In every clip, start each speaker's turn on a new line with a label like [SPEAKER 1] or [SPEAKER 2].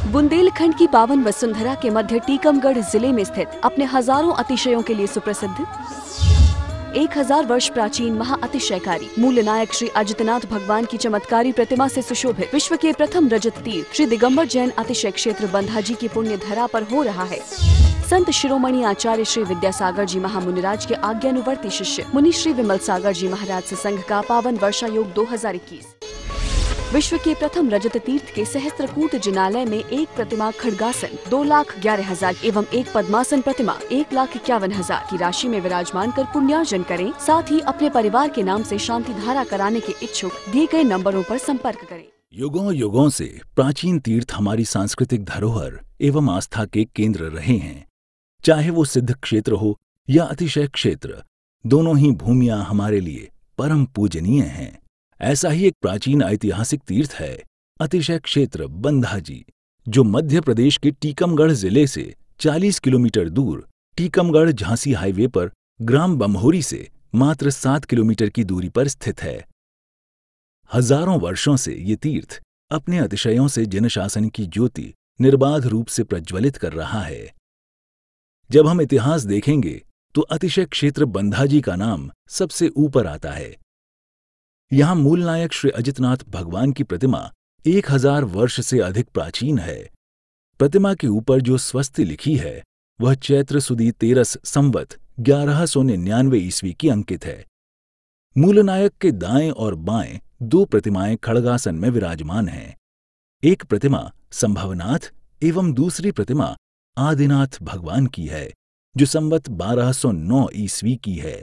[SPEAKER 1] बुंदेलखंड की पावन वसुंधरा के मध्य टीकमगढ़ जिले में स्थित अपने हजारों अतिशयों के लिए सुप्रसिद्ध 1000 वर्ष प्राचीन महाअतिशयकारी मूल नायक श्री अजितनाथ भगवान की चमत्कारी प्रतिमा से सुशोभित विश्व के प्रथम रजत तीर्थ श्री दिगंबर जैन अतिशय क्षेत्र बंधाजी की पुण्य धरा पर हो रहा है। संत शिरोमणि आचार्य श्री विद्यासागर जी महामुनिराज के आज्ञानुवर्ती शिष्य मुनि श्री विमल सागर जी महाराज सत्संग का पावन वर्षा योग 2021। विश्व के प्रथम रजत तीर्थ के सहस्त्रकूट जिनालय में एक प्रतिमा खड्गासन 2,11,000 एवं एक पद्मासन प्रतिमा 1,51,000 की राशि में विराजमान कर पुण्यार्जन करें। साथ ही अपने परिवार के नाम से शांति धारा कराने के इच्छुक दिए गए नंबरों पर संपर्क करें।
[SPEAKER 2] युगों युगों से प्राचीन तीर्थ हमारी सांस्कृतिक धरोहर एवं आस्था के केंद्र रहे हैं। चाहे वो सिद्ध क्षेत्र हो या अतिशय क्षेत्र, दोनों ही भूमियां हमारे लिए परम पूजनीय हैं। ऐसा ही एक प्राचीन ऐतिहासिक तीर्थ है अतिशय क्षेत्र बंधाजी, जो मध्य प्रदेश के टीकमगढ़ जिले से 40 किलोमीटर दूर टीकमगढ़ झांसी हाईवे पर ग्राम बमहोरी से मात्र 7 किलोमीटर की दूरी पर स्थित है। हजारों वर्षों से ये तीर्थ अपने अतिशयों से जनशासन की ज्योति निर्बाध रूप से प्रज्वलित कर रहा है। जब हम इतिहास देखेंगे तो अतिशय क्षेत्र बंधाजी का नाम सबसे ऊपर आता है। यहाँ मूल नायक श्री अजितनाथ भगवान की प्रतिमा 1000 वर्ष से अधिक प्राचीन है। प्रतिमा के ऊपर जो स्वस्ति लिखी है वह चैत्र सुदी 13 संवत 1199 ईस्वी की अंकित है। मूल नायक के दाएं और बाएं दो प्रतिमाएं खड्गासन में विराजमान हैं। एक प्रतिमा संभवनाथ एवं दूसरी प्रतिमा आदिनाथ भगवान की है, जो संवत 1209 ईस्वी की है।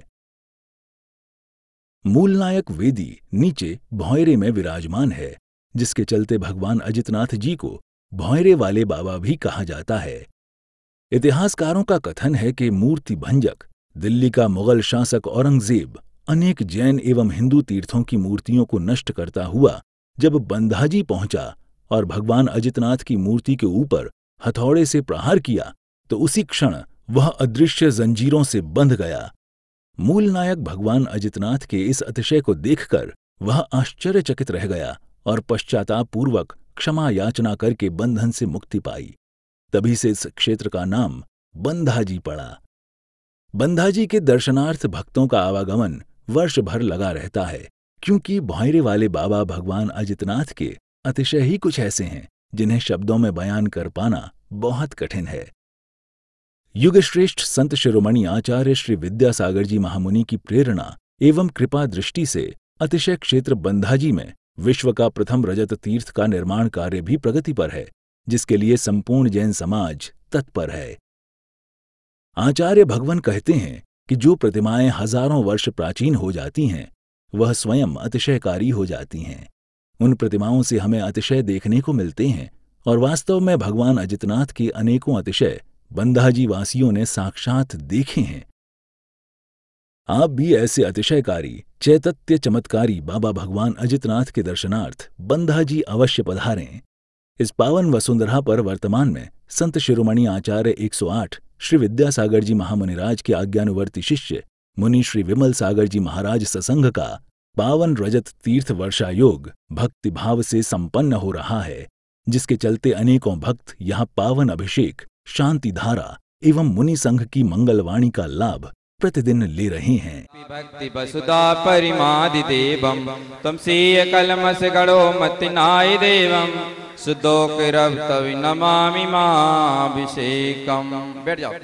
[SPEAKER 2] मूल नायक वेदी नीचे भौयरे में विराजमान है, जिसके चलते भगवान अजितनाथ जी को भौयरे वाले बाबा भी कहा जाता है। इतिहासकारों का कथन है कि मूर्ति भंजक दिल्ली का मुगल शासक औरंगजेब अनेक जैन एवं हिंदू तीर्थों की मूर्तियों को नष्ट करता हुआ जब बंधाजी पहुंचा और भगवान अजितनाथ की मूर्ति के ऊपर हथौड़े से प्रहार किया तो उसी क्षण वह अदृश्य जंजीरों से बंध गया। मूल नायक भगवान अजितनाथ के इस अतिशय को देखकर वह आश्चर्यचकित रह गया और पश्चाताप पूर्वक क्षमा याचना करके बंधन से मुक्ति पाई। तभी से इस क्षेत्र का नाम बंधाजी पड़ा। बंधाजी के दर्शनार्थ भक्तों का आवागमन वर्ष भर लगा रहता है, क्योंकि भौयरे वाले बाबा भगवान अजितनाथ के अतिशय ही कुछ ऐसे हैं जिन्हें शब्दों में बयान कर पाना बहुत कठिन है। युगश्रेष्ठ संत शिरोमणि आचार्य श्री विद्यासागर जी महामुनि की प्रेरणा एवं कृपा दृष्टि से अतिशय क्षेत्र बंधाजी में विश्व का प्रथम रजत तीर्थ का निर्माण कार्य भी प्रगति पर है, जिसके लिए संपूर्ण जैन समाज तत्पर है। आचार्य भगवान कहते हैं कि जो प्रतिमाएं हजारों वर्ष प्राचीन हो जाती हैं वह स्वयं अतिशयकारी हो जाती हैं। उन प्रतिमाओं से हमें अतिशय देखने को मिलते हैं और वास्तव में भगवान अजितनाथ के अनेकों अतिशय बंधाजी वासियों ने साक्षात देखे हैं। आप भी ऐसे अतिशयकारी चैतत्य चमत्कारी बाबा भगवान अजितनाथ के दर्शनार्थ बंधाजी अवश्य पधारें। इस पावन वसुंधरा पर वर्तमान में संत शिरोमणि आचार्य 108 श्री विद्यासागर जी महामुनिराज के आज्ञानुवर्ती शिष्य मुनि श्री विमल सागर जी महाराज सत्संग का पावन रजत तीर्थ वर्षा योग भक्ति भाव से संपन्न हो रहा है, जिसके चलते अनेकों भक्त यहाँ पावन अभिषेक, शांति धारा एवं मुनि संघ की मंगलवाणी का लाभ प्रतिदिन ले रहे हैं।
[SPEAKER 3] भक्ति वसुधा परिमादि देवम तुम से कलमस गणो मतिनाय देवम सुदोकिरवि नमामि माभिषेकम। बैठ जाओ।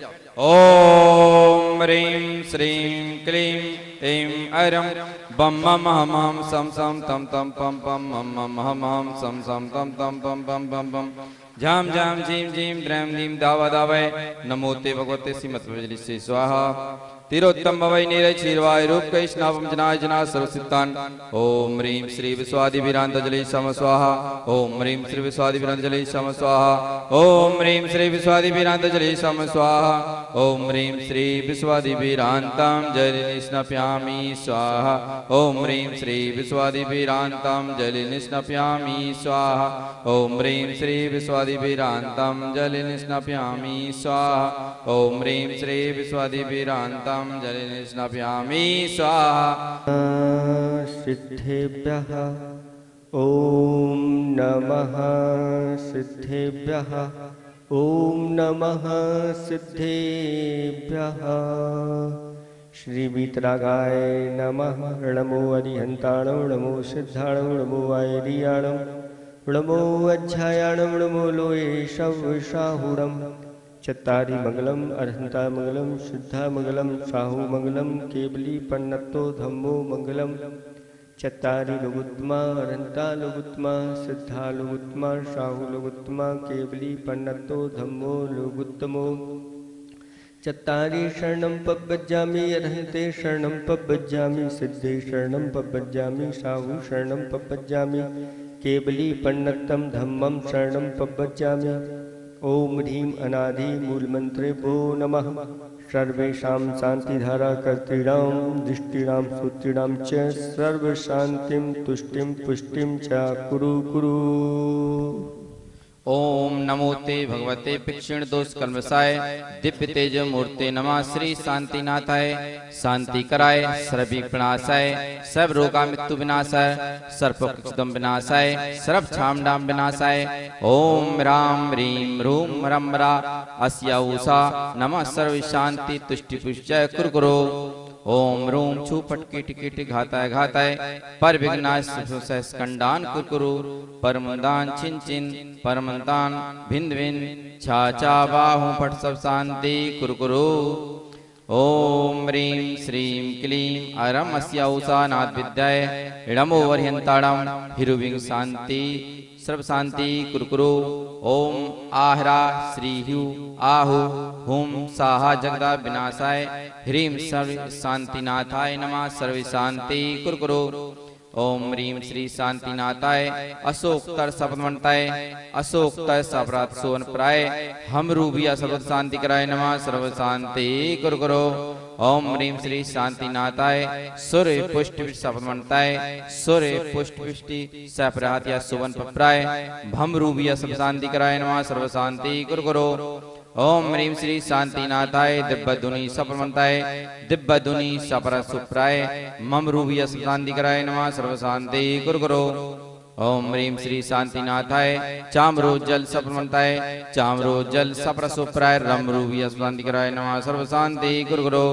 [SPEAKER 3] ओम ह्रीं श्रीं क्लीं ऐं अरं बम मम हम सम सम तम तम पम पम मम मम हम सम सम तम तम पम पम पम पम झाम झाम झीम झीम द्रैम नीम दावा दावय नमोते भगवते श्रीमद् से स्वाहा। तिरोत्तम भवै नीरज क्षीरवाय रूप कैष्णवम जनाय जना सर्वसिद्धान। ओम ह्रीं श्री विश्वादिभिरांतजलि सम स्वाहा। ओम ह्रीं श्री विश्वादिभिरांतजलि सम स्वाहा। ओम ह्रीं श्री विश्वादिभिरांतजलि सम स्वाहा। ओम ह्रीं श्री विश्वादिभिरांतं जलि निष्णप्यामि स्वाहा। ओम ह्रीं श्री विश्वादिभिरांतं जलि निष्णप्यामि स्वाहा। ओम ह्रीं श्री विश्वादिभिरांतं जलि निष्णप्यामि स्वाहा। ओम ह्रीं श्री विश्वादिभिरांतं जलि निष्णप्यामि स्वाहा।
[SPEAKER 4] सिद्धेभ्यः ॐ नमः सिद्धेभ्यः। ॐ नमः सिद्धेभ्यः। श्री वीतरागाय नमः। नमो अरिहन्ताणं नमो सिद्धाणं नमो वायरियाणं नमो अध्यायाणं नमो लोये शवशाहुणं। चत्तारि मंगलम अर्हंता मंगलम शुद्धा मंगलम शाहु मंगलम केवली पन्नतो धम्मो मंगलम। चत्तारि लोगुत्तमा अर्हंता लोगुत्तमा सिद्धा लोगुत्तमा शाहु लोगुत्तमा केवली पन्नतो धम्मो लोगुत्तमो। चत्तारि शरणं पब्बज्जामि अर्हन्ते शरणं पब्बज्जामि सिद्धे शरणं पब्बज्जामि शाहु शरणं पब्बज्जामि केवली पन्नतम धम्मं शरणं पब्बज्जामि। ओम ह्रीं अनादि मूलमंत्रे भो नमः। सर्वेषां शांतिधारा कर्तॄणां दृष्टिणां सूत्रीणां च सर्वशान्तिं तुष्टिं पुष्टिं च कुरु कुरु।
[SPEAKER 3] ओम नमो ते भगवते पिक्षिण दोष कल्मसाय दिव्य तेज मूर्ते नमः। श्री शांतिनाथाय शांति कराय सर्व विनाशाय सब रोगा मृत्यु विनाशाय सर्पक्षदम विनाशाय सर्व छामडाम विनाशाय। ओम राम रीम रूम रम रा अस्या उषा नमः सर्व शांति तुष्टि पुष्टि कुरकुरो। ओम रूम छू पटकी टिकिट घाताय घाताय पर विघ्नाश स्कंदान कुरकुरु परमदान छिन छिन परमदान भिन्न भिन्न छा चा बाहु पट सब शांति कुरकुरु। ओम ह्रीं श्रीं क्लीं अरम अस्या उषा नाद विद्याय इडमो वर्यंताड़म हिरुविंग शांति सर्व शांति कुरकुरु। ओम आहरा श्री हु आहु हुम साहा जगदा विनाशाय ह्रीं सर्व शांतिनाथाय नमः सर्व शांति कुरकुरु। ओम ह्रीं श्री शांतिनाथाय अशोकतर सपनवंताय अशोकतर सपरात सोन प्राय हम रूबिया सर्व शांति कराय नमः सर्व शांति कुरकुरो। ओम ह्रीं श्री शांतिनाथाय सूर्य पुष्टि सपनवंताय सूर्य पुष्टि सपरात सुवन प्राय भम रूबिया सर्व शांति कराय नमः सर्व शांति कुरकुरो। ओम ह्रीं श्री शांतिनाथाय दिव्य दुनि सपरमंताय दिव्य दुनि सपर सुप्राय मम रूबिया शांति कराय नमः सर्व शांति कुरकुरो। ओम ह्रीं श्री शांतिनाथाय चामरो जल सपरमंताय चामरो जल सपर सुप्राय रम रूबिया शांति कराय नमः सर्व शांति कुरकुरो।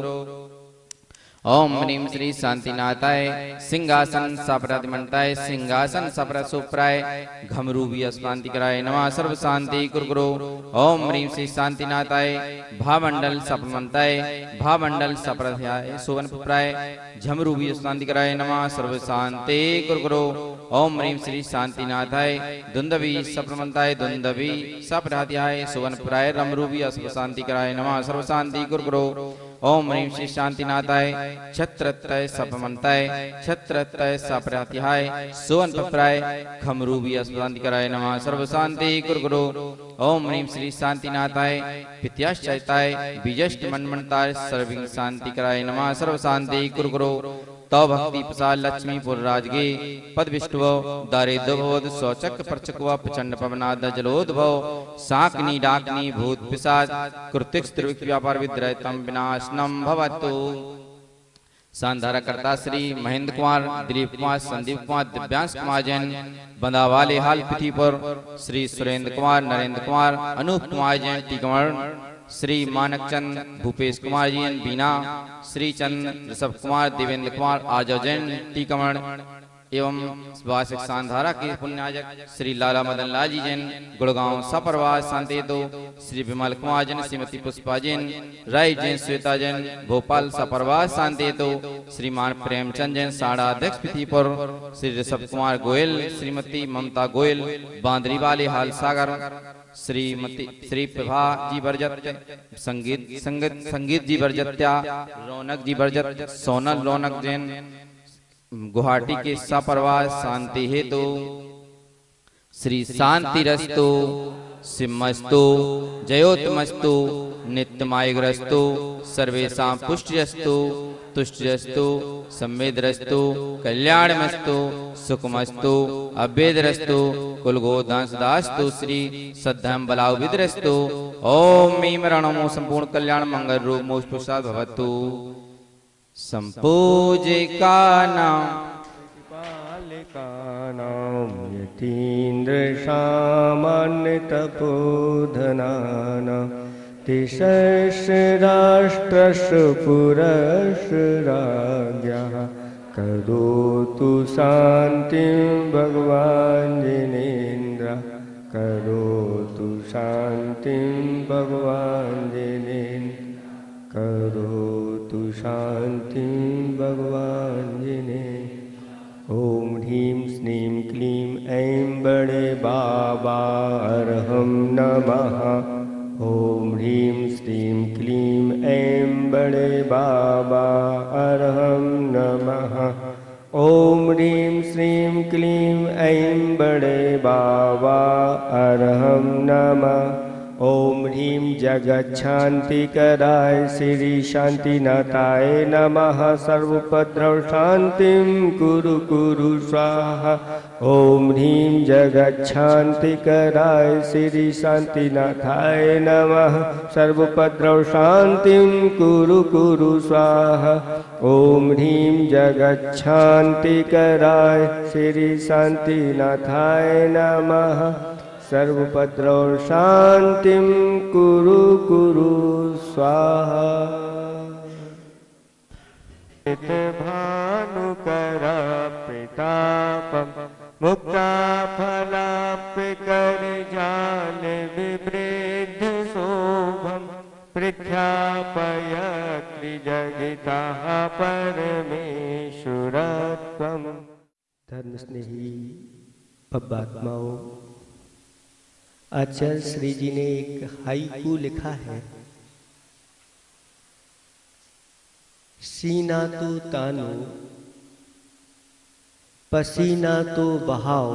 [SPEAKER 3] ओम ह्रीं श्री शांतिनाथाय सिंहासन सपरातिमंताय सिंहासन सपर सुप्राय घमरूबिया शांति कराय नमः सर्व शांति कुरकुरो। ओम ह्रीं श्री शांतिनाथाय भामंडल सपमंताय भामंडल सपराध्याय सुवन प्राय झमरूबिया शांति कराय नमः सर्व शांति कुरकुरो। ओम ह्रीं श्री शांतिनाथाय दुंदवी सपमंताय दुंदवी सपराध्याय सुवन प्राय रमरूबिया सर्व शांति कराय नमः सर्व शांति कुरकुरो। ओम ह्रीं श्री शांतिनाथाय छत्रतय सपमंताय छत्रतय सपराध्याय सुवन प्राय खमरूबिया शांति कराय नमः सर्व शांति कुरकुरो। ओम ह्रीं श्री शांतिनाथाय पित्याश्चैताय बीजष्ट मनमंताय सर्विंग शांति कराय नमः सर्व शांति कुरकुरो। तव भक्ति प्रसाद लक्ष्मीपुर राजगे पद विष्णुव दारिद्रभवद शौचक परचकवा प्रचंड पवनाद जलोद्भव साकनी डाकनी भूत पिशाच कृतिक त्रिविक व्यापार विद्रयतम विनाशनम भवतु। शानदारा करता श्री महेंद्र कुमार दिलीप कुमार संदीप कुमार दिव्यांश कुमार जैन बंदावाले हाल पृथ्वी पर श्री सुरेंद्र कुमार नरेंद्र कुमार अनूप कुमार जैन टीकमण श्री मानक चंद भूपेश कुमार जी बीना श्री चंद ऋषभ कुमार देवेंद्र कुमार आजव जैन टीकमण एवं वार्षिक शानधारा के पुण्याजक श्री लाला मदन लाल जी जैन गुड़गांव सपरवास शांति दो श्री विमल कुमार जैन श्रीमती पुष्पा जैन राय जैन श्वेता जैन भोपाल सपरवास शांति दो श्रीमान प्रेमचंद जैन साड़ा अध्यक्ष पृथ्वीपुर श्री ऋषभ कुमार गोयल श्रीमती ममता गोयल बांदरी वाले हाल सागर श्रीमती श्री प्रभा जी बरजत संगीत जी बरजत्या रौनक जी बरजत सोनल रौनक जैन गुवाहाटी के सपरवास शांति हेतु श्री शांति रस्तु सिम्मस्तु जयोतमस्तु नित्यमायग्रस्तु सर्वेषां पुष्टिरस्तु तुष्टिरस्तु संवेदरस्तु कल्याणमस्तु सुखमस्तु अभेदरस्तु कुलगोदांसदास्तु श्री सद्धम बलाविदरस्तु। ओम मीम रणमो संपूर्ण कल्याण मंगल रूप मोक्ष प्रसाद भवतु। संपूजिका नाम
[SPEAKER 4] यतीन्द्रसामान्यतपोधनानां तिसहस्राष्ट्रस्य पुरस्राज्ञः करोतु शान्तिं भगवान् जिनेन्द्र करोतु शान्तिं भगवान् जिनेन्द्र करोतु शान्तिं भगवान् जिनेन्द्र। ॐ ह्रीं श्रीं क्लीं ऐं बड़े बाबा अर्हं नमः। ॐ ह्रीं श्रीं क्लीं ऐं बड़े बाबा अर्हं नमः। ॐ ह्रीं श्रीं क्लीं ऐं बड़े बाबा अर्हं नमः। ॐ ह्रीं जगच्छान्तिकराय श्री शान्तिनाथाय नमः। सर्वोपद्रव शान्तिं कुरु कुरु स्वाहा। ॐ ह्रीं जगच्छान्तिकराय श्री शान्तिनाथाय नमः। सर्वोपद्रव शान्तिं कुरु कुरु स्वाहा। ॐ ह्रीं जगच्छान्तिकराय श्री शान्तिनाथाय नमः। सर्वोपद्रव शान्तिं कुरु कुरु स्वाहा। भानुकरापितापं मुक्ताफलाप्यकरजाल विवृद्ध शोभं प्रख्यापयति जगतः परमेश्वरत्वं। धर्मस्नेही पब्बात्माओं, आचार्य श्री जी ने एक हाइकू लिखा है। सीना तो तानो पसीना तो बहाओ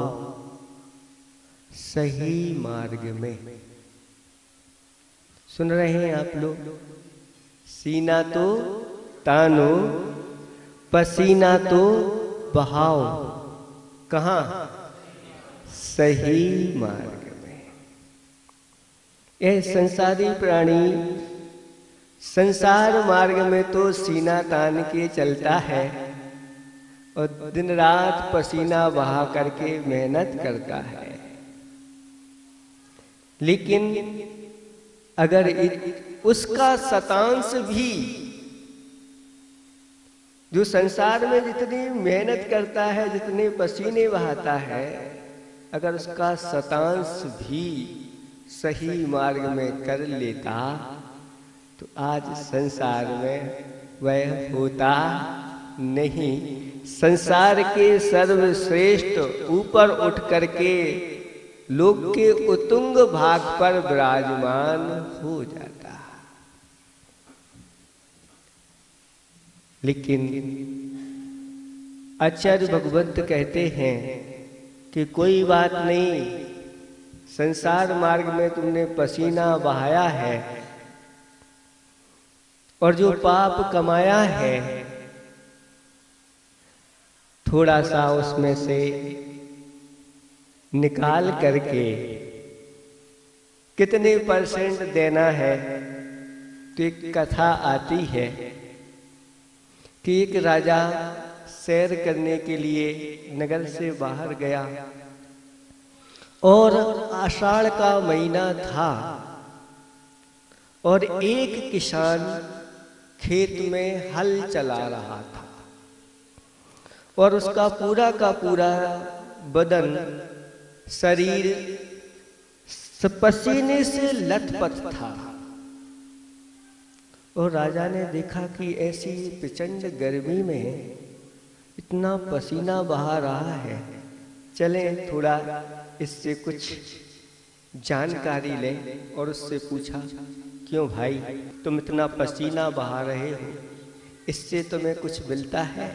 [SPEAKER 4] सही मार्ग में। सुन रहे हैं आप लोग? सीना तो तानो पसीना तो बहाओ कहाँ? सही मार्ग। यह संसारी प्राणी संसार मार्ग में तो सीना तान के चलता है और दिन रात पसीना बहा करके मेहनत करता है, लेकिन अगर उसका शतांश भी जो संसार में जितनी मेहनत करता है, जितने पसीने बहाता है, अगर उसका शतांश भी सही मार्ग में कर लेता तो आज संसार में वह होता नहीं। संसार के सर्वश्रेष्ठ ऊपर उठ करके लोक के उत्तुंग भाग पर विराजमान हो जाता। लेकिन आचार्य भगवंत कहते हैं कि कोई बात नहीं, संसार मार्ग में तुमने पसीना बहाया है और जो पाप कमाया है थोड़ा सा उसमें से निकाल करके कितने परसेंट देना है। तो एक कथा आती है कि एक राजा सैर करने के लिए नगर से बाहर गया और आषाढ़ का महीना था और एक किसान खेत में हल चला रहा था और उसका पूरा का पूरा बदन शरीर पसीने से लथपथ था। और राजा ने देखा कि ऐसी प्रचंड गर्मी में इतना पसीना बहा रहा है, चलें थोड़ा इससे कुछ जानकारी लें। और उससे पूछा, क्यों भाई तुम इतना पसीना बहा रहे हो, इससे तुम्हें कुछ मिलता है?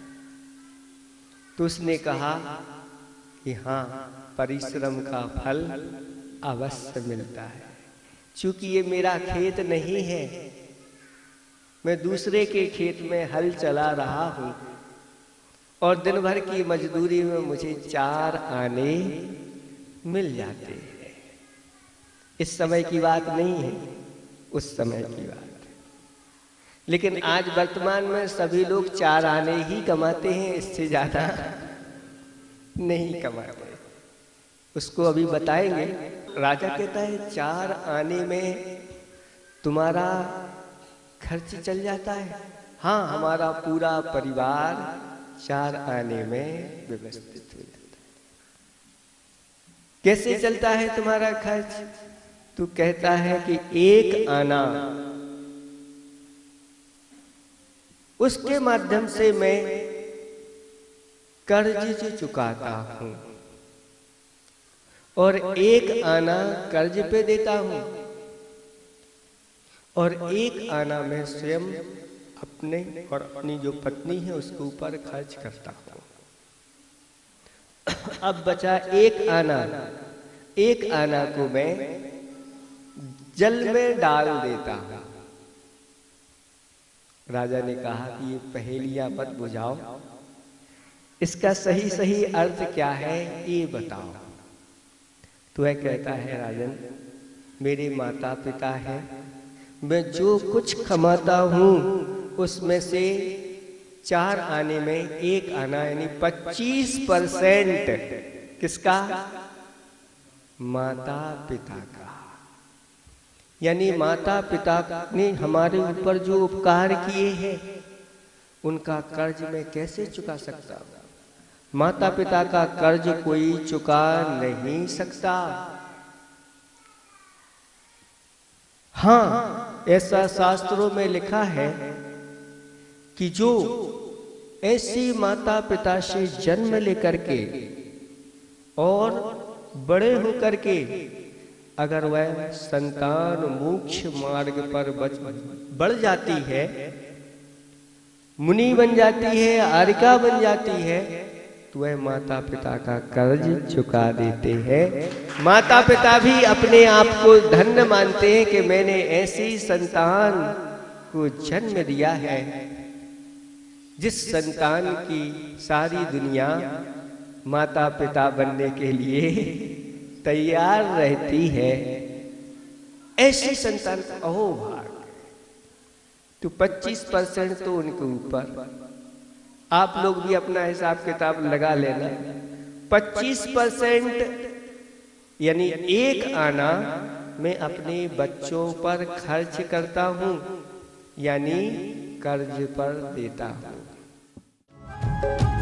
[SPEAKER 4] तो उसने कहा कि हाँ, परिश्रम का फल अवश्य मिलता है। चूंकि ये मेरा खेत नहीं है, मैं दूसरे के खेत में हल चला रहा हूँ और दिन भर की मजदूरी में मुझे 4 आने मिल जाते हैं। इस समय की बात नहीं है, उस समय की बात है। लेकिन आज वर्तमान में सभी लोग 4 आने ही कमाते हैं, इससे ज्यादा नहीं कमाते। उसको अभी बताएंगे। राजा कहता है 4 आने में तुम्हारा खर्च चल जाता है। हाँ, हमारा पूरा परिवार 4 आने में व्यवस्थित हो जाता है। कैसे चलता है तुम्हारा खर्च? तू कहता है कि 1 आना उसके माध्यम से मैं कर्ज चुकाता हूं और 1 आना कर्ज पे देता हूं और 1 आना मैं स्वयं अपने और अपनी जो पत्नी है उसके ऊपर खर्च करता हूं। अब बचा 1 आना। 1 आना को मैं जल में डाल देता हूं। राजा ने कहा कि ये पहेलियां मत बुझाओ, इसका सही सही अर्थ क्या है ये बताओ। तो वह कहता है, राजन मेरे माता पिता हैं, मैं जो कुछ कमाता हूं उसमें से 4 आने में 1 आना यानी 25% किसका? माता पिता का। यानी माता पिता ने हमारे ऊपर जो उपकार किए हैं उनका कर्ज मैं कैसे चुका सकता हूं? माता पिता का कर्ज कोई चुका नहीं सकता। हाँ, ऐसा शास्त्रों में लिखा है कि जो ऐसी माता पिता से जन्म लेकर के और बड़े होकर के अगर वह संतान मोक्ष मार्ग पर बढ़ जाती है, मुनि बन जाती है, आर्यिका बन जाती है, तो वह माता पिता का कर्ज चुका देते हैं। माता पिता भी अपने आप को धन्य मानते हैं कि मैंने ऐसी संतान को जन्म दिया है जिस संतान की सारी दुनिया माता पिता बनने के लिए तैयार रहती है। ऐसी संतान का अहो भाग। तो 25% तो उनके ऊपर। आप लोग भी अपना हिसाब किताब लगा लेना। 25% यानी 1 आना मैं अपने बच्चों पर खर्च करता हूं, यानी कर्ज पर देता हूं।